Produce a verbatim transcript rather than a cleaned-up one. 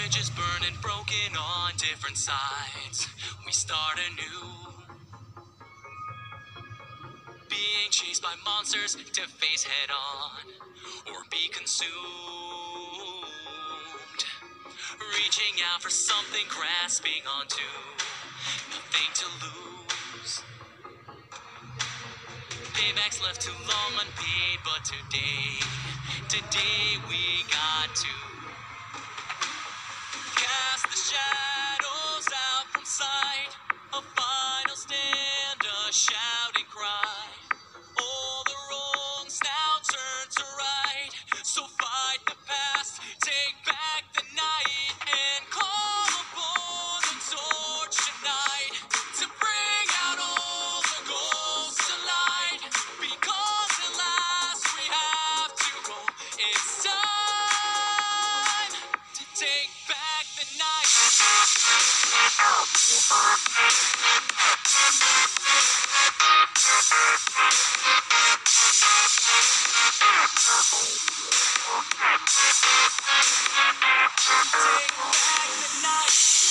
bridges burned and broken on different sides. We start anew, being chased by monsters to face head on or be consumed, reaching out for something, grasping onto nothing to lose. Payback's left too long unpaid, but today, today we got to cast the shadows out from sight. A final stand, a shouting cry. All the wrongs now turn to right. So fight the past, take back the night, and call upon the torch tonight to bring out all the ghosts to light. Because at last we have to go. It's time to take back the night. Take back the night.